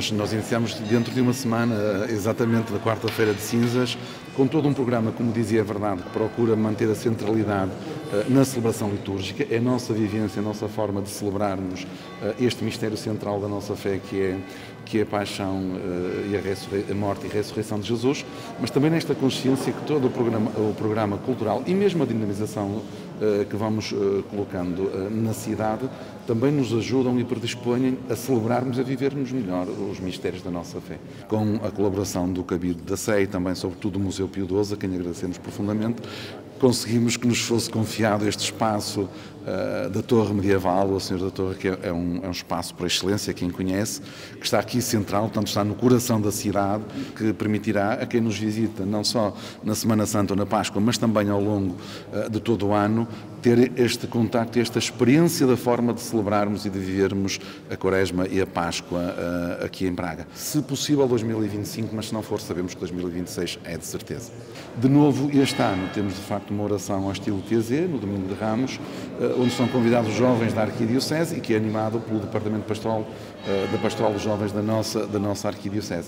nós iniciamos dentro de uma semana, exatamente na quarta-feira de cinzas, com todo um programa, como dizia, é verdade, que procura manter a centralidade na celebração litúrgica. É a nossa vivência, a nossa forma de celebrarmos este mistério central da nossa fé, que é a paixão e a morte e a ressurreição de Jesus, mas também nesta consciência que todo o programa cultural e mesmo a dinamização que vamos colocando na cidade também nos ajudam e predispõem a celebrarmos e a vivermos melhor os mistérios da nossa fé. Com a colaboração do Cabildo da Sé e também, sobretudo, do Museu Pio XII, a quem agradecemos profundamente, conseguimos que nos fosse confiado este espaço da Torre Medieval, o Senhor da Torre, que é um espaço por excelência, quem conhece, que está aqui central, portanto está no coração da cidade, que permitirá a quem nos visita, não só na Semana Santa ou na Páscoa, mas também ao longo de todo o ano, ter este contacto, esta experiência da forma de celebrarmos e de vivermos a Quaresma e a Páscoa aqui em Braga. Se possível 2025, mas se não for, sabemos que 2026 é de certeza. De novo, este ano temos de facto uma oração ao estilo TZ, no Domingo de Ramos, onde são convidados os jovens da Arquidiocese e que é animado pelo Departamento Pastoral da Pastoral dos Jovens da nossa Arquidiocese.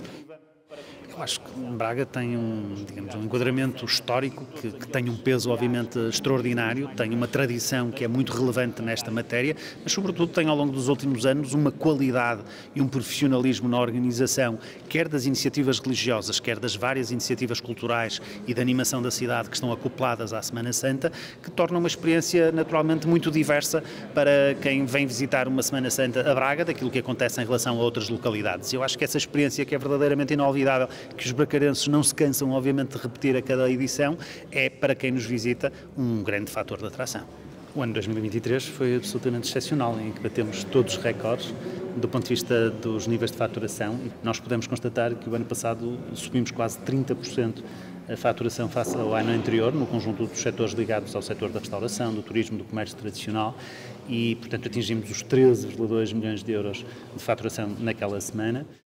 Eu acho que Braga tem um enquadramento histórico que tem um peso obviamente extraordinário, tem uma tradição que é muito relevante nesta matéria, mas sobretudo tem ao longo dos últimos anos uma qualidade e um profissionalismo na organização, quer das iniciativas religiosas, quer das várias iniciativas culturais e de animação da cidade que estão acopladas à Semana Santa, que torna uma experiência naturalmente muito diversa para quem vem visitar uma Semana Santa a Braga, daquilo que acontece em relação a outras localidades. Eu acho que essa experiência que é verdadeiramente inolvidável, que os bracarenses não se cansam, obviamente, de repetir a cada edição, é, para quem nos visita, um grande fator de atração. O ano 2023 foi absolutamente excepcional, em que batemos todos os recordes do ponto de vista dos níveis de faturação. Nós podemos constatar que o ano passado subimos quase 30% a faturação face ao ano anterior, no conjunto dos setores ligados ao setor da restauração, do turismo, do comércio tradicional e, portanto, atingimos os 13,2 milhões de euros de faturação naquela semana.